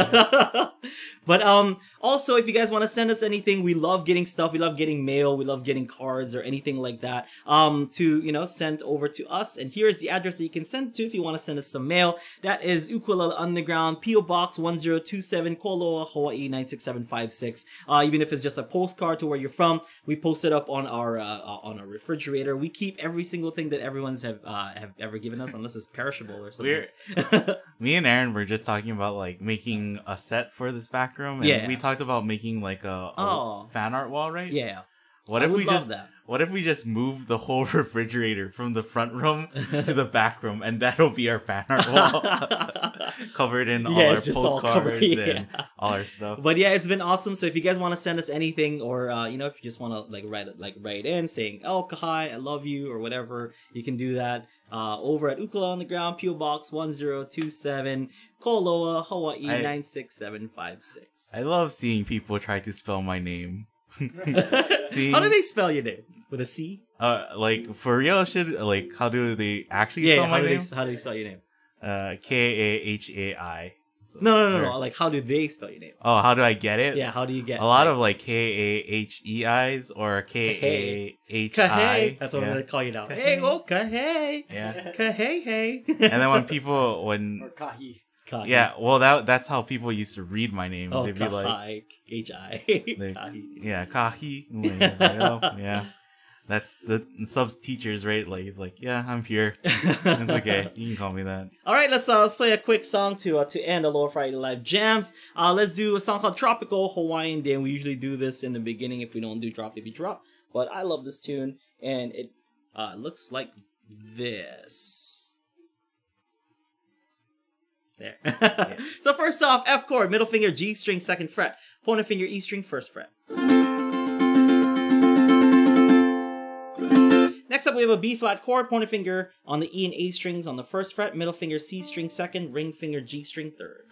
But um, also, if you guys want to send us anything, we love getting stuff. We love getting mail. We love getting cards or anything like that. Um, to you know, send over to us. And here's the address that you can send to if you want to send us some mail. That is Ukulele Underground, P O Box one zero two seven, Koloa, Hawaii nine six seven five six. Uh, even if it's just a postcard to where you're from, we post it up on our uh, on our refrigerator. We keep every single thing that everyone's have uh, have ever given us, unless it's perishable or something. We're, me and Aaron were just talking about like making a set for this back room, and Yeah. we talked about making like a, a Oh. fan art wall, right? Yeah. What I if would we love just that. what if we just move the whole refrigerator from the front room to the back room, and that'll be our fan art wall, covered in all Yeah, our it's just all postcards covered, yeah. and all our stuff. But yeah, it's been awesome. So if you guys want to send us anything, or uh, you know, if you just want to like write it, like write in saying "Oh Kahai, I love you" or whatever, you can do that uh, over at Ukulele on the Ground, P O Box one zero two seven, Koloa, Hawaii I- nine six seven five six. I love seeing people try to spell my name. See? How do they spell your name? With a C? Uh, like for real, should like how do they actually Yeah. spell How my do name? they how do they spell your name? Uh, K A H A I. So- No, no, no, or- no. Like how do they spell your name? Oh, how do I get it? Yeah. How do you get A lot like, of like K A H E I's or K A H I. Kahei? That's what yeah. I'm gonna call you now. Kahei. Hey, oh Kahei. Yeah. Kahei, hey. And then when people when Or Kahi. Kahei. yeah, well that that's how people used to read my name. Oh, They'd be like, Kahai. H I. they- Kahai. yeah, Kahi. Like, it's like, oh, yeah. That's the subs teachers, right? Like he's like, yeah, I'm here. It's okay. You can call me that. All right, let's uh, let's play a quick song to uh, to end the Lower Friday Live Jams. Uh, let's do a song called Tropical Hawaiian Day. And we usually do this in the beginning if we don't do Drop If You Drop. But I love this tune, and it uh, looks like this. There. Yeah. So first off, F chord, middle finger G string, second fret. Pointer finger E string, first fret. Next up, we have a B flat chord, pointer finger on the E and A strings on the first fret, middle finger C string second, ring finger G string third.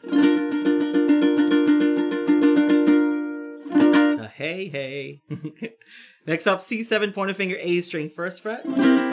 Uh, hey, hey. Next up, C seven, pointer finger A string first fret.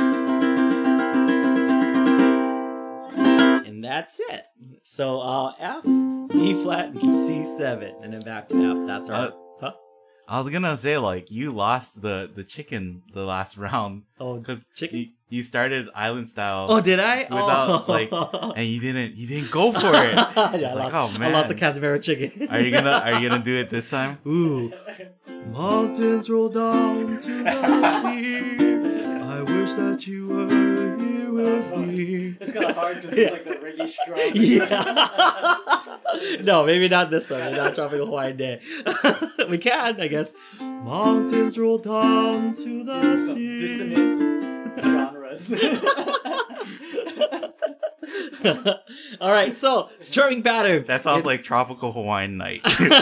And that's it. So uh, F, E flat, and C seven, and then back to F. That's our... Uh, huh? I was gonna say, like, you lost the the chicken the last round. Oh, because chicken? You, you started island style. Oh, did I? Without oh. like, and you didn't you didn't go for it. Yeah, I, It's like, lost, oh man, I lost the Casimiro chicken. Are you gonna Are you gonna do it this time? Ooh. Mountains roll down to the sea. I wish that you were here with me. It's kind of hard because Yeah. it's like the reggae strong. Yeah. No, maybe not this one. Maybe not Tropical Hawaiian Day. We can, I guess. Mountains roll down to the sea. Dissonant genres. All right, so strumming pattern. That sounds It's- like tropical Hawaiian night.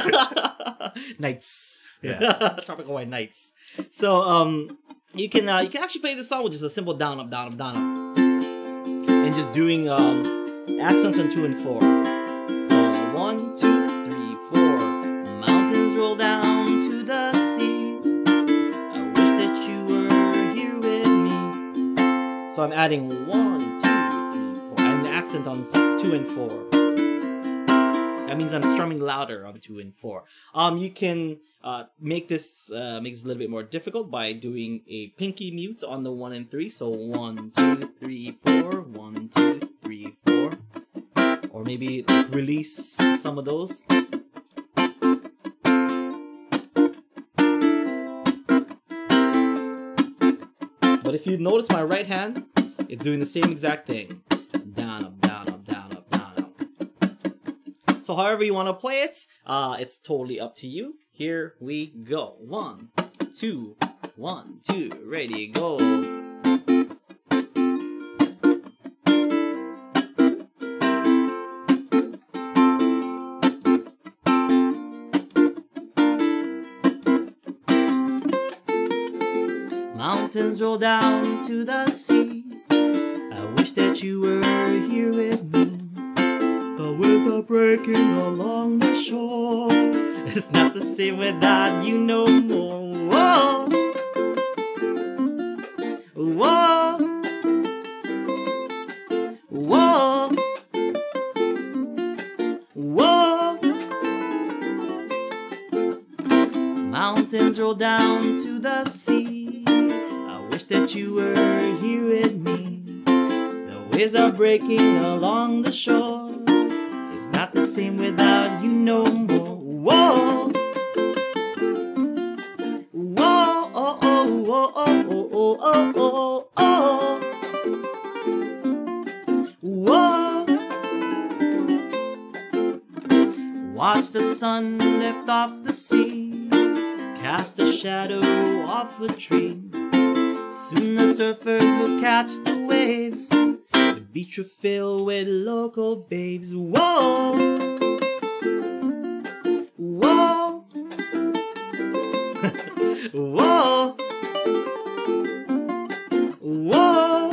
Nights. Yeah. Tropical Hawaiian Nights. So um you can uh, you can actually play this song with just a simple down up down up down up. And just doing um accents on two and four. So one, two, three, four. Mountains roll down to the sea. I wish that you were here with me. So I'm adding one, two, three, four. And the accent on two and four. That means I'm strumming louder on two and four. Um, you can uh, make this uh, make this a little bit more difficult by doing a pinky mute on the one and three. So one, two, three, four. One, two, three, four. Or maybe like, release some of those. But if you notice my right hand, it's doing the same exact thing. Down, up, down, up, down, up, down, up. So however you want to play it, uh, it's totally up to you. Here we go. One, two, one, two, ready, go. Mountains roll down to the sea. I wish that you were here with me. The waves are breaking along the shore. It's not the same without you no more. Whoa, whoa, whoa, whoa. Mountains roll down to the sea. I wish that you were here with me. The waves are breaking along the shore. It's not the same without you no more. Whoa, whoa, oh, oh, oh, oh, oh, oh, oh, oh, whoa. Watch the sun lift off the sea, cast a shadow off a tree. Soon the surfers will catch the waves. The beach will fill with local babes. Whoa, whoa, whoa, whoa.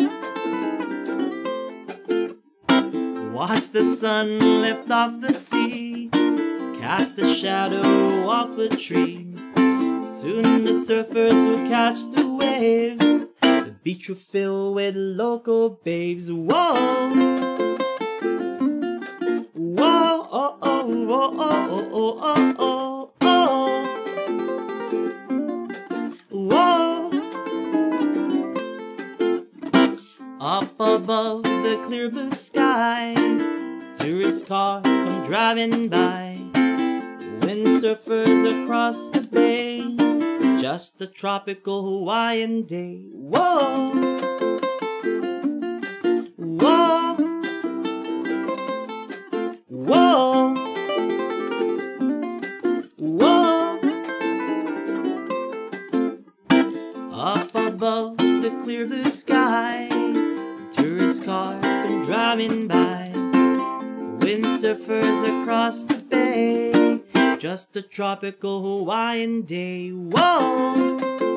Watch the sun lift off the sea, cast a shadow off a tree. Soon the surfers will catch the waves. The beach will fill with local babes. Whoa, whoa, oh, oh, oh, oh, oh, oh, oh, oh, whoa. Up above the clear blue sky, tourist cars come driving by. Windsurfers across the bay, Just a tropical Hawaiian day. Whoa. Whoa. Whoa. Whoa. Up above the clear blue sky, tourist cars come driving by, windsurfers across the bay. Just a tropical Hawaiian day. Whoa.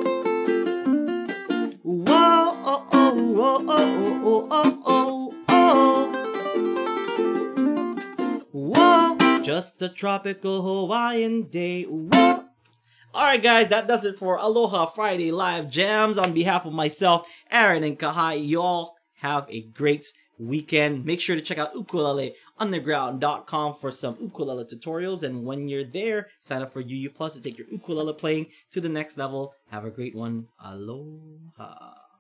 Whoa. Oh, oh, oh, oh, oh, oh, oh, oh. Whoa. Just a tropical Hawaiian day. Whoa. Alright guys, that does it for Aloha Friday Live Jams. On behalf of myself, Aaron, and Kahai, you all have a great weekend. Make sure to check out ukulele underground dot com for some ukulele tutorials. And when you're there, sign up for U U Plus to take your ukulele playing to the next level. Have a great one. Aloha.